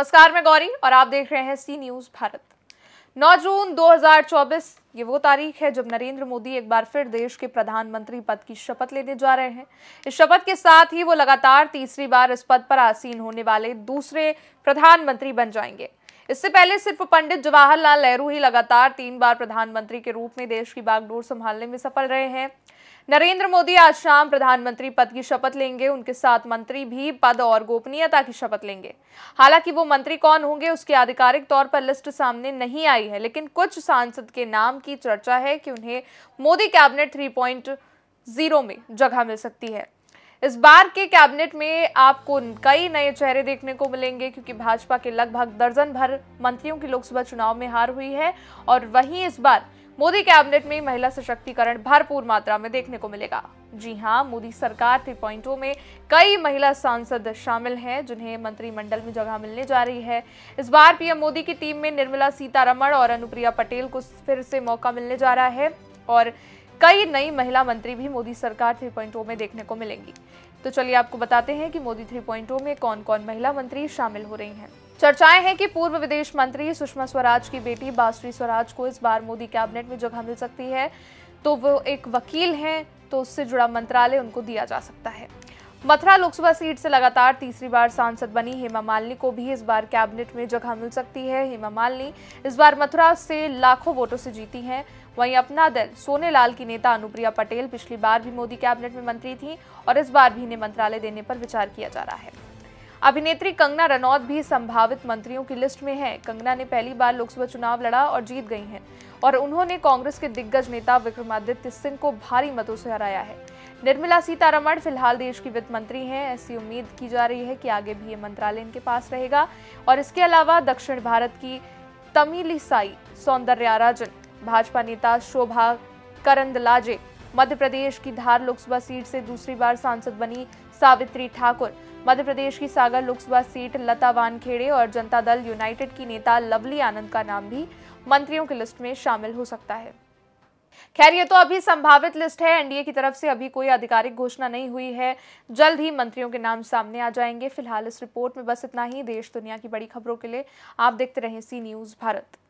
नमस्कार, मैं गौरी और आप देख रहे हैं सी न्यूज भारत। 9 जून 2024 ये वो तारीख है जब नरेंद्र मोदी एक बार फिर देश के प्रधानमंत्री पद की शपथ लेने जा रहे हैं। इस शपथ के साथ ही वो लगातार तीसरी बार इस पद पर आसीन होने वाले दूसरे प्रधानमंत्री बन जाएंगे। इससे पहले सिर्फ पंडित जवाहरलाल नेहरू ही लगातार 3 बार प्रधानमंत्री के रूप में देश की बागडोर संभालने में सफल रहे हैं। नरेंद्र मोदी आज शाम प्रधानमंत्री पद की शपथ लेंगे। उनके साथ मंत्री भी पद और गोपनीयता की शपथ लेंगे। हालांकि वो मंत्री कौन होंगे उसकी आधिकारिक तौर पर लिस्ट सामने नहीं आई है, लेकिन कुछ सांसद के नाम की चर्चा है कि उन्हें मोदी कैबिनेट 3.0 में जगह मिल सकती है। इस बार के कैबिनेट में आपको कई नए चेहरे देखने को मिलेंगे, क्योंकि भाजपा के लगभग दर्जन भर मंत्रियों की लोकसभा चुनाव में हार हुई है और वहीं इस बार मोदी कैबिनेट में महिला सशक्तिकरण भरपूर मात्रा में देखने को मिलेगा। जी हां, मोदी सरकार 3.0 में कई महिला सांसद शामिल हैं जिन्हें मंत्रिमंडल में जगह मिलने जा रही है। इस बार पीएम मोदी की टीम में निर्मला सीतारमण और अनुप्रिया पटेल को फिर से मौका मिलने जा रहा है और कई नई महिला मंत्री भी मोदी सरकार 3.0 में देखने को मिलेंगी। तो चलिए आपको बताते हैं कि मोदी 3.0 में कौन कौन महिला मंत्री शामिल हो रही हैं। चर्चाएं हैं कि पूर्व विदेश मंत्री सुषमा स्वराज की बेटी बासुरी स्वराज को इस बार मोदी कैबिनेट में जगह मिल सकती है। तो वो एक वकील हैं, तो उससे जुड़ा मंत्रालय उनको दिया जा सकता है। मथुरा लोकसभा सीट से लगातार तीसरी बार सांसद बनी हेमा मालिनी को भी इस बार कैबिनेट में जगह मिल सकती है। हेमा मालिनी इस बार मथुरा से लाखों वोटों से जीती हैं। वहीं अपना दल सोनेलाल की नेता अनुप्रिया पटेल पिछली बार भी मोदी कैबिनेट में मंत्री थी और इस बार भी इन्हें मंत्रालय देने पर विचार किया जा रहा है। अभिनेत्री कंगना रनौत भी संभावित मंत्रियों की लिस्ट में है। कंगना ने पहली बार लोकसभा चुनाव लड़ा और जीत गई हैं और उन्होंने कांग्रेस के दिग्गज नेता विक्रमादित्य सिंह को भारी मतों से हराया है। निर्मला सीतारमण फिलहाल देश की वित्त मंत्री हैं। ऐसी उम्मीद की जा रही है कि आगे भी ये मंत्रालय इनके पास रहेगा। और इसके अलावा दक्षिण भारत की तमिलिसाई सौंदर्यराजन, भाजपा नेता शोभा करंदलाजे, मध्य प्रदेश की धार लोकसभा सीट से दूसरी बार सांसद बनी सावित्री ठाकुर, मध्य प्रदेश की सागर लोकसभा सीट लता वानखेड़े और जनता दल यूनाइटेड की नेता लवली आनंद का नाम भी मंत्रियों की लिस्ट में शामिल हो सकता है। खैर, ये तो अभी संभावित लिस्ट है। एनडीए की तरफ से अभी कोई आधिकारिक घोषणा नहीं हुई है। जल्द ही मंत्रियों के नाम सामने आ जाएंगे। फिलहाल इस रिपोर्ट में बस इतना ही। देश दुनिया की बड़ी खबरों के लिए आप देखते रहें सी न्यूज भारत।